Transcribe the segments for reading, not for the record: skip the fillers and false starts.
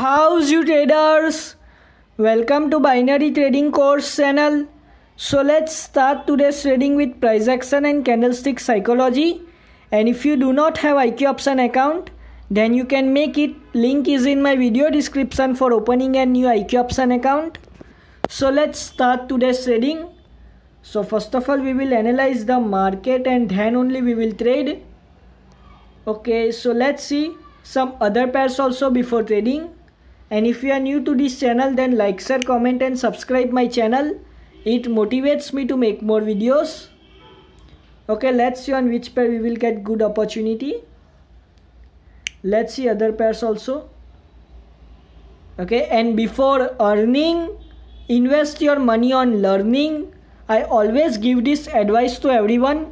How's you traders? Welcome to Binary Trading Course channel. So let's start today's trading with price action and candlestick psychology. And if you do not have IQ option account, then you can make it. Link is in my video description for opening a new IQ option account. So let's start today's trading. So first of all, we will analyze the market and then only we will trade. Okay, so let's see some other pairs also before trading. And if you are new to this channel, then like, share, comment and subscribe my channel. It motivates me to make more videos. Okay, let's see on which pair we will get good opportunity. Let's see other pairs also. Okay, and before earning, invest your money on learning. I always give this advice to everyone.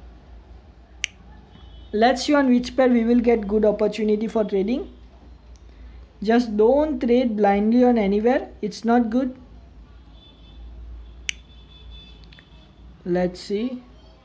Let's see on which pair we will get good opportunity for trading. Just don't trade blindly on anywhere. It's not good. Let's see.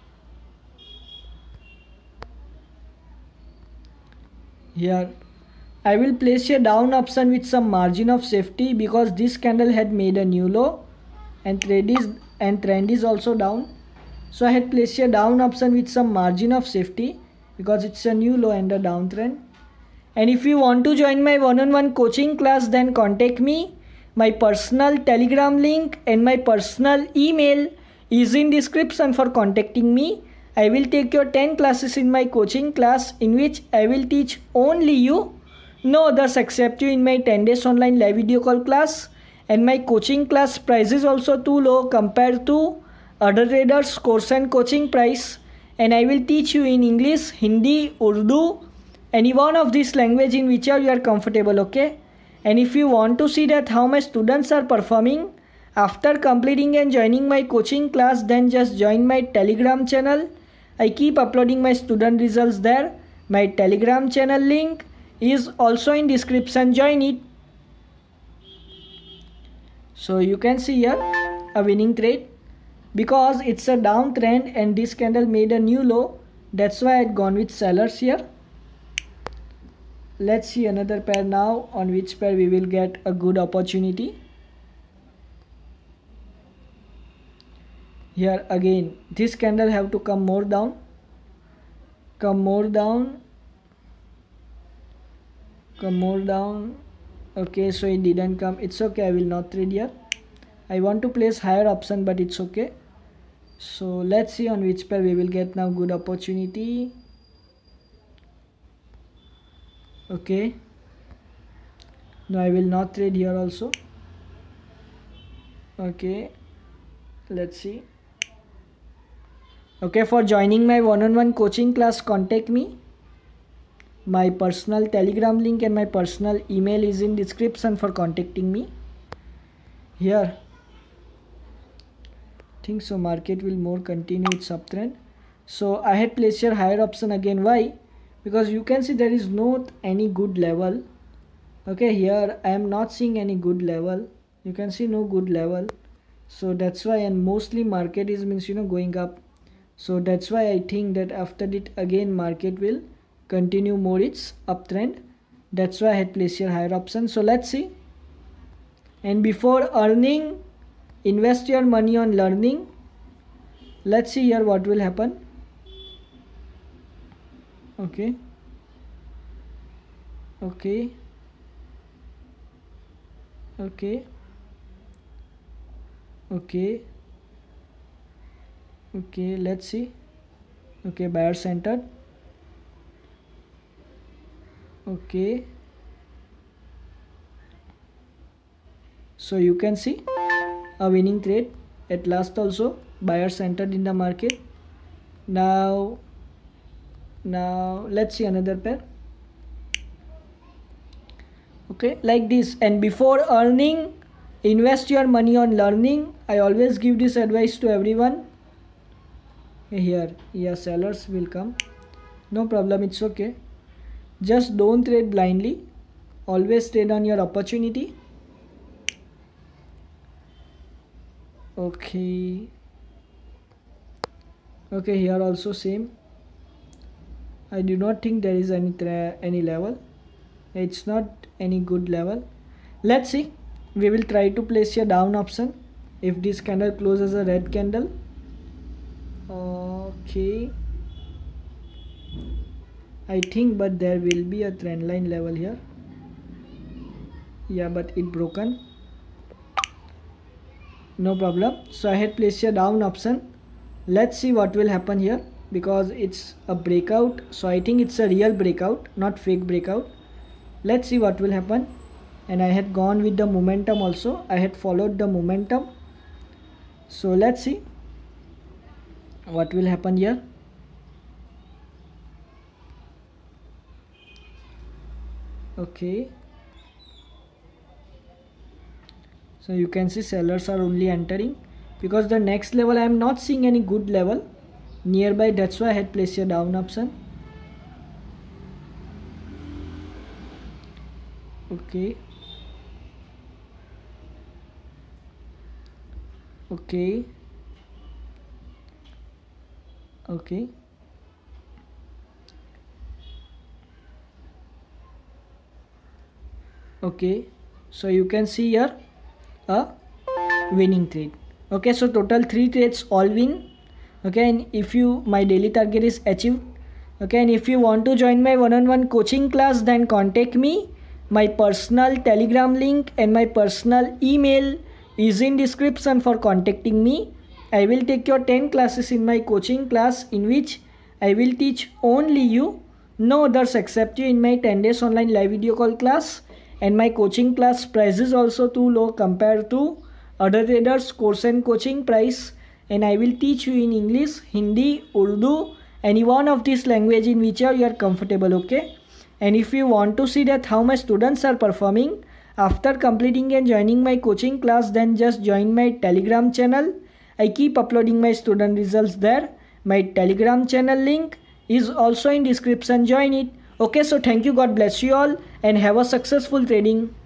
Here I will place a down option with some margin of safety because this candle had made a new low and trend is also down. So I had placed a down option with some margin of safety because it's a new low and a downtrend. And if you want to join my one-on-one coaching class, then contact me. My personal Telegram link and my personal email is in description for contacting me. I will take your 10 classes in my coaching class in which I will teach only you. No others except you in my 10 days online live video call class. And my coaching class price is also too low compared to other traders' course and coaching price. And I will teach you in English, Hindi, Urdu, any one of this language in whichever you are comfortable, okay? And if you want to see that how my students are performing after completing and joining my coaching class, then just join my Telegram channel. I keep uploading my student results there. My Telegram channel link is also in description. Join it. So you can see here a winning trade because it's a downtrend and this candle made a new low. That's why I had gone with sellers here. Let's see another pair now on which pair we will get a good opportunity. Here again this candle have to come more down. Come more down. Okay, so it didn't come. It's okay, I will not trade here. I want to place higher option, but it's okay. So let's see on which pair we will get now good opportunity. Okay, no, I will not trade here also. Okay, let's see. Okay, for joining my one-on-one coaching class, contact me. My personal Telegram link and my personal email is in description for contacting me. Here think so market will more continue its uptrend. So I had placed here higher option again. Why? Because you can see there is not any good level. Okay, here I am not seeing any good level. You can see no good level. So that's why, and mostly market is going up. So that's why I think that after it again market will continue more its uptrend. That's why I had placed here higher option. So let's see. And before earning, invest your money on learning. Let's see here what will happen. Okay. Let's see. Okay, buyer centered. Okay, so you can see a winning trade at last also. Buyer centered in the market. Now let's see another pair. Okay, like this. And before earning, invest your money on learning. I always give this advice to everyone. Here, yeah, sellers will come. No problem, it's okay. Just don't trade blindly. Always trade on your opportunity. Okay, here also same. I do not think there is any level. It's not any good level. Let's see. We will try to place a down option if this candle closes a red candle. Okay, I think, but there will be a trend line level here. Yeah, but it broken. No problem. So I had placed a down option. Let's see what will happen here, because it's a breakout. So I think it's a real breakout, not fake breakout. Let's see what will happen. And I had gone with the momentum also. I had followed the momentum. So let's see what will happen here. Okay, so you can see sellers are only entering, because the next level I am not seeing any good level nearby. That's why I had placed a down option. Okay, okay, okay. Okay, so you can see here a winning trade. Okay, so total 3 trades all win. Okay, and if you, my daily target is achieved. Okay, and if you want to join my one-on-one coaching class, then contact me. My personal Telegram link and my personal email is in description for contacting me. I will take your 10 classes in my coaching class, in which I will teach only you. No others except you in my 10 days online live video call class. And my coaching class price is also too low compared to other traders course and coaching price. And I will teach you in English, Hindi, Urdu, any one of these language in which you are comfortable. Okay, and if you want to see that how my students are performing after completing and joining my coaching class, then just join my Telegram channel. I keep uploading my student results there. My Telegram channel link is also in description. Join it. Okay, so thank you. God bless you all and have a successful trading.